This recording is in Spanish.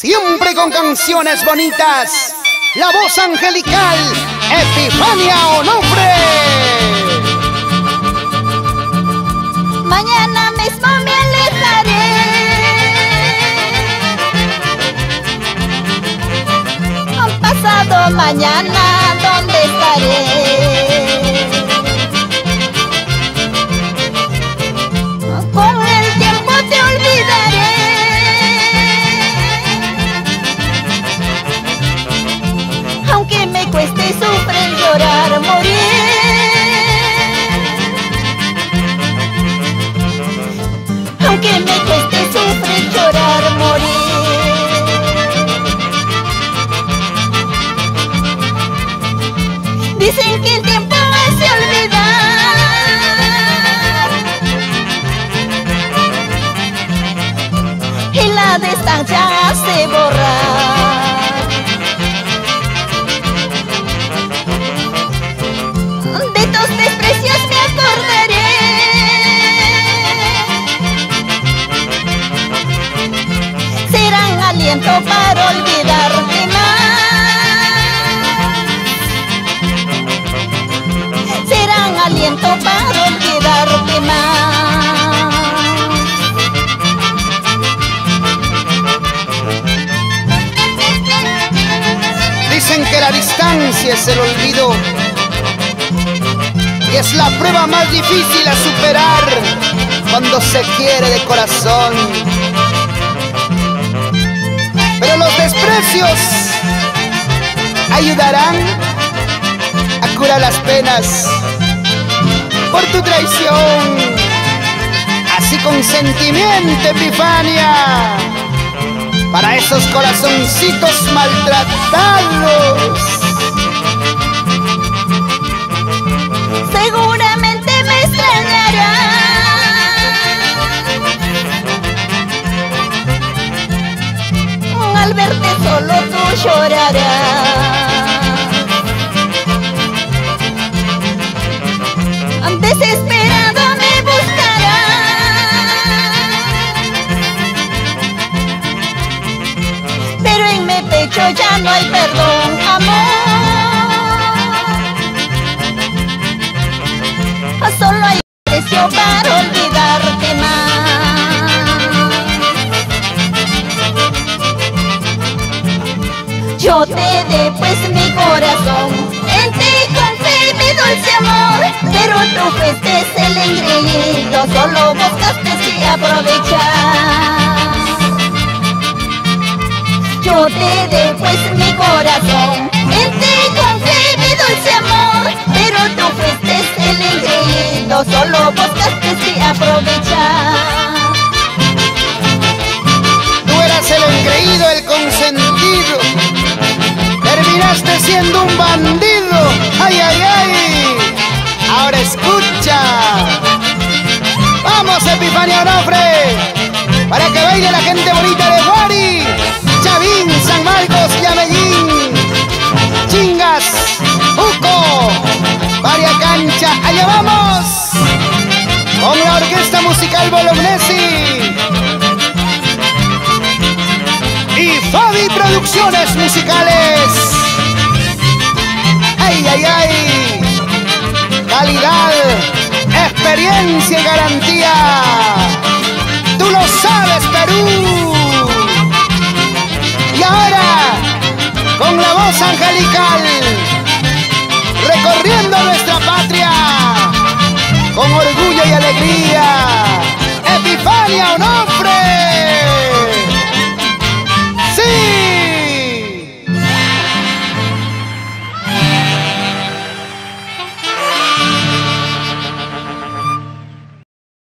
Siempre con canciones bonitas, la voz angelical, Epifania Onofre. Mañana mismo me alejaré, pasado mañana, ¿dónde estaré? Con el tiempo te olvidaré, aunque me cueste sufrir, llorar, morir. Aunque me cueste sufrir, llorar, morir. Dicen que el tiempo hace olvidar y la distancia hace borrar. De tus desprecios me acordaré, serán aliento para olvidarte más, serán aliento para olvidarte más. Dicen que la distancia es el olvido y es la prueba más difícil a superar cuando se quiere de corazón. Pero los desprecios ayudarán a curar las penas por tu traición. Así con sentimiento, Epifania, para esos corazoncitos maltratados. Seguramente me extrañarás al verte solo, tú llorarás. Desesperado me buscarás, pero en mi pecho ya no hay perdón, amor. Solo hay precio para olvidarte más. Yo te dé pues mi corazón, en ti confié mi dulce amor, pero tú fuiste el engreído, solo buscaste que aprovechar. Yo te dé pues mi corazón, en ti confié mi dulce amor, pero tú fuiste el engreído, solo buscaste que aprovechar. Tú eras el engreído, el consentido, terminaste siendo un bandido. ¡Ay, ay, ay! Ahora escucha. ¡Vamos, Epifania Onofre! Para que baile la gente bonita de Guari, Chavín, San Marcos y Amellín, Chingas, Uco, Varia Cancha. ¡Allá vamos! Con la Orquesta Musical Bolognesi y Fabi Producciones Musicales. ¡Ay, ay, ay! Calidad, experiencia y garantía. Tú lo sabes, Perú. Y ahora, con la voz angelical, recorriendo nuestra patria, con orgullo y alegría, Epifania Onofre.